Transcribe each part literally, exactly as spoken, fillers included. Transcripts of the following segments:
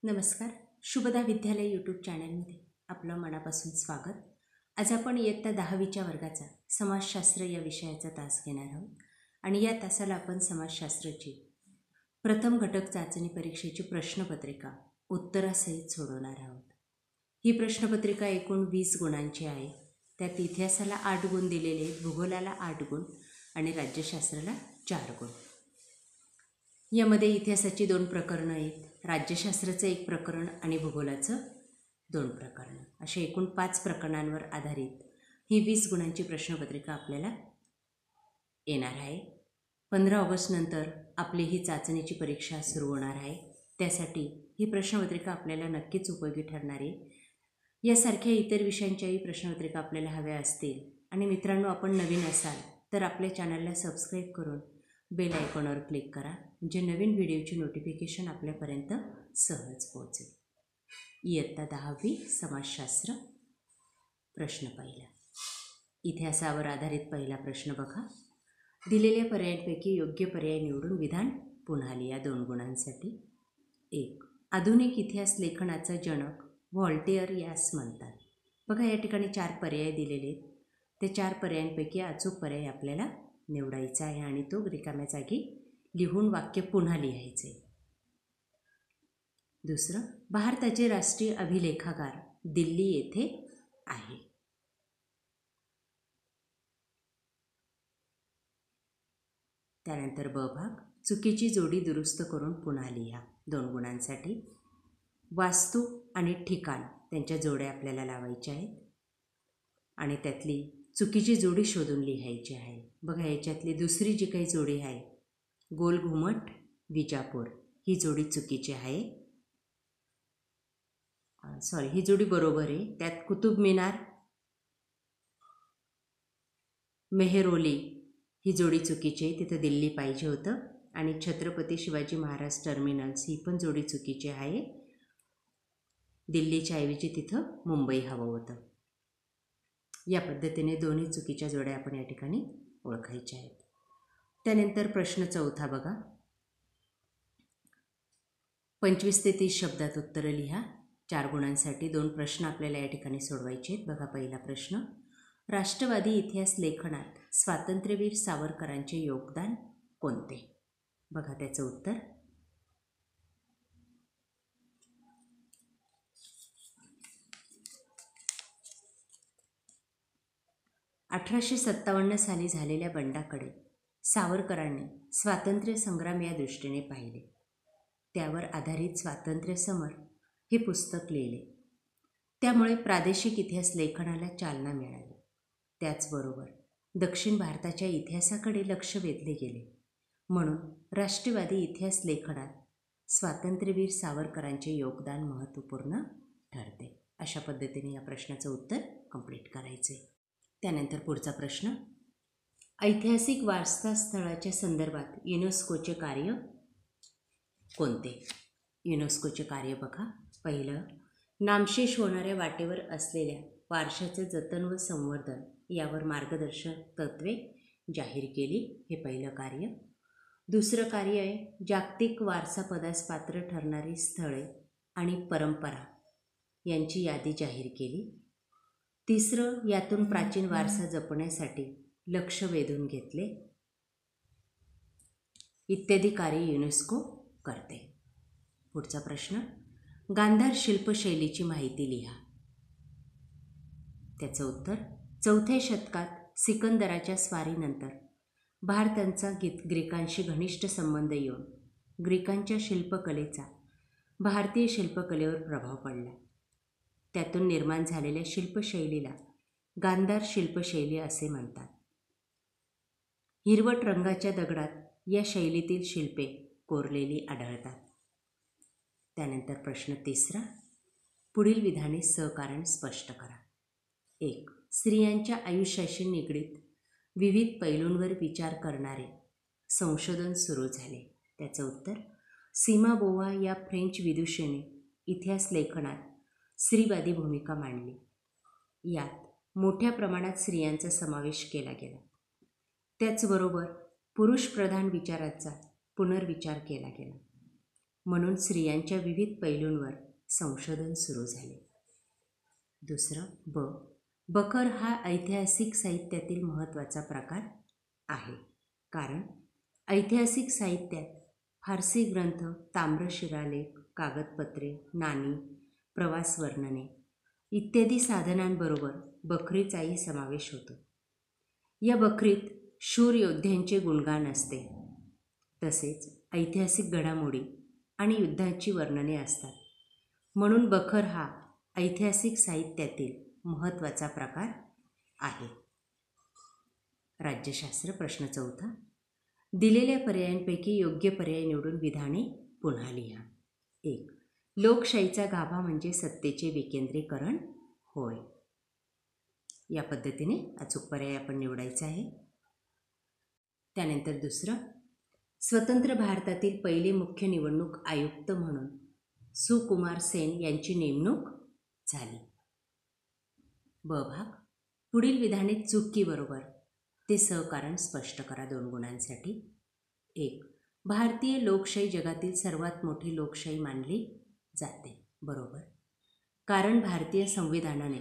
नमस्कार. शुभदा विद्यालय यूट्यूब चॅनलमध्ये आपलं मनापासून स्वागत. आज आपण इयत्ता दहावीच्या वर्गाचा समाजशास्त्र या विषयाचा तास घेणार आहोत आणि या तासाला आपण समाजशास्त्राची प्रथम घटक चाचणी परीक्षेची प्रश्नपत्रिका उत्तरासहित सोडवणार आहोत. ही प्रश्नपत्रिका एकूण वीस गुणांची आहे. त्यात इतिहासाला आठ गुण दिलेले आहेत, भूगोलाला आठ गुण आणि राज्यशास्त्राला चार गुण. यामध्ये इतिहासाची दोन प्रकरणं आहेत, राज्यशास्त्राचं एक प्रकरण आणि भूगोलाचं दोन प्रकरणं, अशा एकूण पाच प्रकरणांवर आधारित ही वीस गुणांची प्रश्नपत्रिका आपल्याला येणार आहे. पंधरा ऑगस्टनंतर आपली ही चाचणीची परीक्षा सुरू होणार आहे. त्यासाठी ही प्रश्नपत्रिका आपल्याला नक्कीच उपयोगी ठरणार आहे. यासारख्या इतर विषयांच्याही प्रश्नपत्रिका आपल्याला हव्या असतील आणि मित्रांनो, आपण नवीन असाल तर आपल्या चॅनलला सबस्क्राईब करून बेल आयकॉनवर क्लिक करा, म्हणजे नवीन व्हिडिओची नोटिफिकेशन आपल्यापर्यंत सहज पोहोचेल. इयत्ता दहावी समाजशास्त्र प्रश्न पहिला. इतिहासावर आधारित पहिला प्रश्न बघा. दिलेल्या पर्यायांपैकी योग्य पर्याय निवडून विधान पुन्हा लिहा दोन गुणांसाठी. एक, आधुनिक इतिहास लेखनाचा जनक व्हॉल्टेअर यास म्हणतात. बघा, या ठिकाणी चार पर्याय दिलेले आहेत. त्या चार पर्यायांपैकी अचूक पर्याय आपल्याला निवडायचा आहे आणि तो रिकाम्या जागी लिहून वाक्य पुन्हा लिहायचे. दुसरं, भारताचे राष्ट्रीय अभिलेखागार दिल्ली येथे आहे. त्यानंतर ब भाग, चुकीची जोडी दुरुस्त करून पुन्हा लिहा दोन गुणांसाठी. वास्तू आणि ठिकाण त्यांच्या जोड्या आपल्याला लावायच्या आहेत आणि त्यातली चुकीची जोडी शोधून लिहायची आहे. बघा, याच्यातली दुसरी जी काही जोडी आहे, गोल घुमट विजापूर, ही जोडी चुकीची आहे. सॉरी ही जोडी बरोबर आहे. त्यात कुतुब मिनार मेहरोली ही जोडी चुकीची आहे, तिथं दिल्ली पाहिजे होतं. आणि छत्रपती शिवाजी महाराज टर्मिनल्स ही पण जोडी चुकीची आहे. दिल्लीच्या ऐवजी तिथं मुंबई हवं होतं. या पद्धतीने दोन्ही चुकीच्या जोड्या आपण या ठिकाणी ओळखायच्या आहेत. त्यानंतर प्रश्न चौथा बघा. पंचवीस ते तीस शब्दात उत्तरं लिहा चार गुणांसाठी. दोन प्रश्न आपल्याला या ठिकाणी सोडवायचे आहेत. बघा, पहिला प्रश्न, राष्ट्रवादी इतिहास लेखनात स्वातंत्र्यवीर सावरकरांचे योगदान कोणते? बघा त्याचं उत्तर. अठराशे सत्तावन्न साली झालेल्या बंडाकडे सावरकरांनी स्वातंत्र्य संग्राम या दृष्टीने पाहिले. त्यावर आधारित स्वातंत्र्य समर हे पुस्तक लिहिले. त्यामुळे प्रादेशिक इतिहास लेखनाला चालना मिळाली. त्याचबरोबर दक्षिण भारताच्या इतिहासाकडे लक्ष वेधले गेले. म्हणून राष्ट्रवादी इतिहास लेखनात स्वातंत्र्यवीर सावरकरांचे योगदान महत्त्वपूर्ण ठरते. अशा पद्धतीने या प्रश्नाचं उत्तर कंप्लीट करायचे. त्यानंतर पुढचा प्रश्न, ऐतिहासिक वारसा स्थळाच्या संदर्भात युनेस्कोचे कार्य कोणते? युनेस्कोचे कार्य बघा. पहिलं, नामशेष होणाऱ्या वाटेवर असलेल्या वारशाचे जतन व संवर्धन यावर मार्गदर्शक तत्त्वे जाहीर केली, हे पहिलं कार्य. दुसरं कार्य आहे जागतिक वारसा पदास पात्र ठरणारी स्थळे आणि परंपरा यांची यादी जाहीर केली. तिसरं, यातून प्राचीन वारसा जपण्यासाठी लक्ष वेधून घेतले. इत्यादी कार्य युनेस्को करते. पुढचा प्रश्न, गांधार शिल्पशैलीची माहिती लिहा. त्याचं उत्तर, चौथ्या शतकात सिकंदराच्या स्वारीनंतर भारताचा ग्रीकांशी घनिष्ठ संबंध येऊन ग्रीकांच्या शिल्पकलेचा भारतीय शिल्पकलेवर प्रभाव पडला. त्यातून निर्माण झालेल्या शिल्पशैलीला गांधार शिल्पशैली असे म्हणतात. हिरवट रंगाच्या दगडात या शैलीतील शिल्पे कोरलेली आढळतात. त्यानंतर प्रश्न तिसरा, पुढील विधाने सहकारण स्पष्ट करा. एक, स्त्रियांच्या आयुष्याशी निगडीत विविध पैलूंवर विचार करणारे संशोधन सुरू झाले. त्याचं उत्तर, सीमा बोवा या फ्रेंच विदुषीने इतिहास लेखनात स्त्रीवादी भूमिका मांडली. यात मोठ्या प्रमाणात स्त्रियांचा समावेश केला गेला. त्याचबरोबर पुरुषप्रधान विचाराचा पुनर्विचार केला गेला. म्हणून स्त्रियांच्या विविध पैलूंवर संशोधन सुरू झाले. दुसरं ब बखर हा ऐतिहासिक साहित्यातील महत्त्वाचा प्रकार आहे, कारण ऐतिहासिक साहित्यात फारसी ग्रंथ, ताम्रशिलालेख, कागदपत्रे, नाणी, प्रवास वर्णने इत्यादी साधनांबरोबर बखरीचाही समावेश होतो. या बखरीत शूर योद्ध्यांचे गुणगान असते, तसेच ऐतिहासिक घडामोडी आणि युद्धांची वर्णने असतात. म्हणून बखर हा ऐतिहासिक साहित्यातील महत्त्वाचा प्रकार आहे. राज्यशास्त्र प्रश्न चौथा. दिलेल्या पर्यायांपैकी योग्य पर्याय निवडून विधाने पुन्हा लिहा. एक. लोकशाहीचा गाभा म्हणजे सत्तेचे विकेंद्रीकरण होय. या पद्धतीने अचूक पर्याय आपण निवडायचा आहे. त्यानंतर दुसरं, स्वतंत्र भारतातील पहिले मुख्य निवडणूक आयुक्त म्हणून सुकुमार सेन यांची नेमणूक झाली. ब भाग. पुढील विधाने चूक की बरोबर ते सहकारण स्पष्ट करा दोन गुणांसाठी. एक. भारतीय लोकशाही जगातील सर्वात मोठी लोकशाही मानली जाते. बरोबर, कारण भारतीय संविधानाने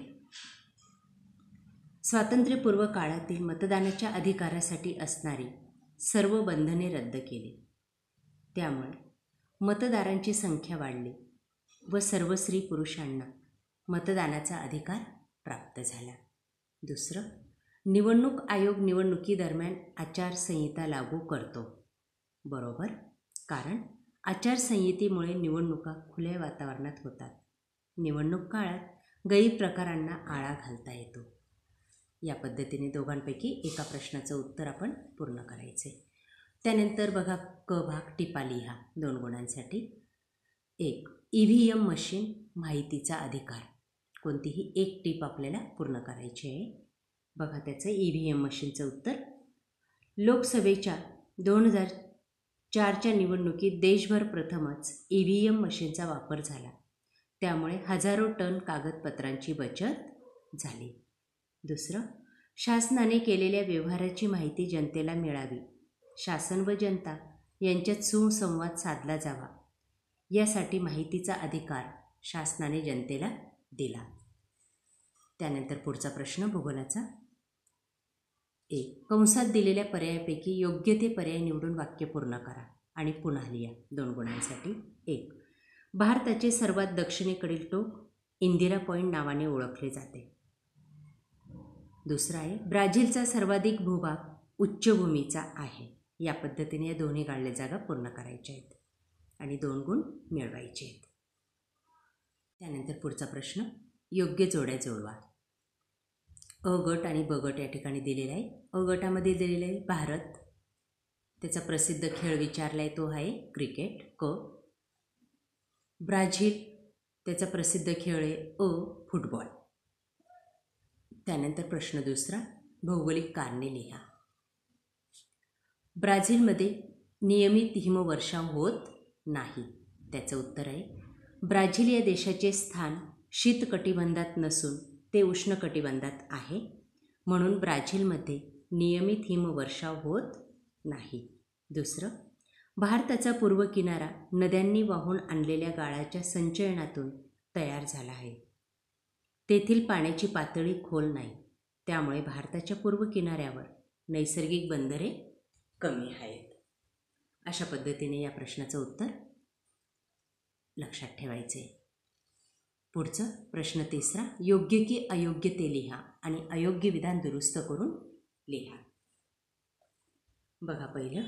स्वातंत्र्यपूर्व काळातील मतदानाच्या अधिकारासाठी असणारी सर्व बंधने रद्द केली. त्यामुळे मतदारांची संख्या वाढली व सर्व स्त्री पुरुषांना मतदानाचा अधिकार प्राप्त झाला. दुसरं, निवडणूक आयोग निवडणुकीदरम्यान आचारसंहिता लागू करतो. बरोबर, कारण आचारसंहितेमुळे निवडणुका खुल्या वातावरणात होतात. निवडणूक काळात गैरप्रकारांना आळा घालता येतो. या पद्धतीने दोघांपैकी एका प्रश्नाचं उत्तर आपण पूर्ण करायचे. त्यानंतर बघा क भाग. टिपा लिहा दोन गुणांसाठी. एक. ई व्ही एम मशीन माहितीचा अधिकार. कोणतीही एक टीप आपल्याला पूर्ण करायची आहे. बघा त्याचं ई व्ही एम मशीनचं उत्तर. लोकसभेच्या दोन हजार चारच्या निवडणुकीत देशभर प्रथमच ई व्ही एम मशीनचा वापर झाला. त्यामुळे हजारो टन कागदपत्रांची बचत झाली. दुसरं, शासनाने केलेल्या व्यवहाराची माहिती जनतेला मिळावी, शासन व जनता यांच्यात सुसंवाद साधला जावा, यासाठी माहितीचा अधिकार शासनाने जनतेला दिला. त्यानंतर पुढचा प्रश्न भूगोलाचा. एक. कंसात दिलेल्या पर्यायापैकी योग्य ते पर्याय निवडून वाक्य पूर्ण करा आणि पुन्हा लिहा दोन गुणांसाठी. एक. भारताचे सर्वात दक्षिणेकडील टोक इंदिरा पॉईंट नावाने ओळखले जाते. दुसरा आहे, ब्राझीलचा सर्वाधिक भूभाग उच्चभूमीचा आहे. या पद्धतीने या दोन्ही गाळल्या जागा पूर्ण करायच्या आहेत आणि दोन गुण मिळवायचे आहेत. त्यानंतर पुढचा प्रश्न, योग्य जोड्या जोडवा. अ गट आणि ब गट या ठिकाणी दिलेला आहे. अ गटामध्ये दिलेलं आहे भारत, त्याचा प्रसिद्ध खेळ विचारला आहे तो आहे क्रिकेट. क. ब्राझील, त्याचा प्रसिद्ध खेळ आहे अ फुटबॉल. त्यानंतर प्रश्न दुसरा, भौगोलिक कारणे लिहा. ब्राझीलमध्ये नियमित हिमवर्षाव होत नाही. त्याचं उत्तर आहे, ब्राझील या देशाचे स्थान शीतकटिबंधात नसून ते उष्णकटिबंधात आहे, म्हणून ब्राझीलमध्ये नियमित हिमवर्षाव होत नाही. दुसरं, भारताचा पूर्व किनारा नद्यांनी वाहून आणलेल्या गाळाच्या संचयनातून तयार झाला आहे. तेथील पाण्याची पातळी खोल नाही, त्यामुळे भारताच्या पूर्व किनाऱ्यावर नैसर्गिक बंदरे कमी आहेत. अशा पद्धतीने या प्रश्नाचं उत्तर लक्षात ठेवायचे. पुढचं प्रश्न तिसरा, योग्य की अयोग्य ते लिहा आणि अयोग्य विधान दुरुस्त करून लिहा. बघा पहिलं,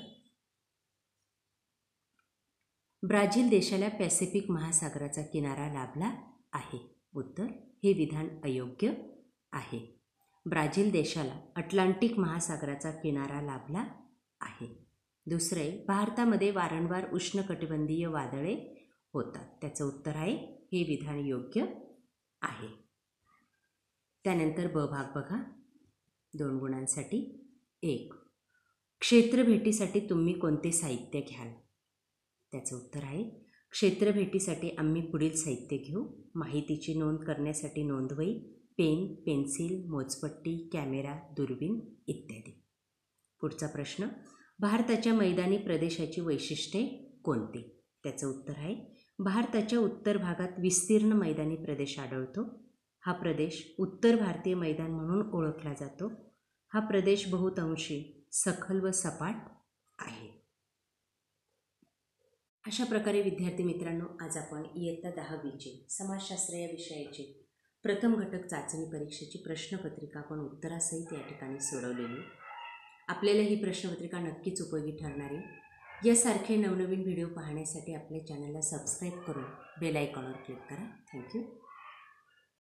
ब्राझील देशाला पॅसिफिक महासागराचा किनारा लाभला आहे. उत्तर, हे विधान अयोग्य आहे. ब्राझील देशाला अटलांटिक महासागराचा किनारा लाभला आहे. दुसरे, भारतामध्ये वारंवार उष्णकटिबंधीय वादळे होतात. त्याचं उत्तर आहे, हे विधान योग्य आहे. त्यानंतर ब भाग बघा दोन गुणांसाठी. एक, क्षेत्रभेटीसाठी तुम्ही कोणते साहित्य घ्याल? त्याचं उत्तर आहे, क्षेत्रभेटीसाठी आम्ही पुढील साहित्य घेऊ. माहितीची नोंद करण्यासाठी नोंदवही, पेन, पेन्सिल, मोजपट्टी, कॅमेरा, दुर्बीण इत्यादी. पुढचा प्रश्न, भारताच्या मैदानी प्रदेशाची वैशिष्ट्ये कोणती? त्याचं उत्तर आहे भारताच्या उत्तर भागात विस्तीर्ण मैदानी प्रदेश आढळतो. हा प्रदेश उत्तर भारतीय मैदान म्हणून ओळखला जातो. हा प्रदेश बहुतांशी सखल व सपाट आहे. अशा प्रकारे विद्यार्थी मित्रांनो, आज आपण इयत्ता दहावीचे समाजशास्त्र या विषयाचे प्रथम घटक चाचणी परीक्षेची प्रश्नपत्रिका आपण उत्तरासहित या ठिकाणी सोडवलेली. आपल्याला ही प्रश्नपत्रिका नक्कीच उपयोगी ठरणार आहे. यासारखे नवनवीन व्हिडिओ पाहण्यासाठी आपल्या चॅनलला सबस्क्राईब करून बेल आयकॉनवर क्लिक करा. थँक्यू.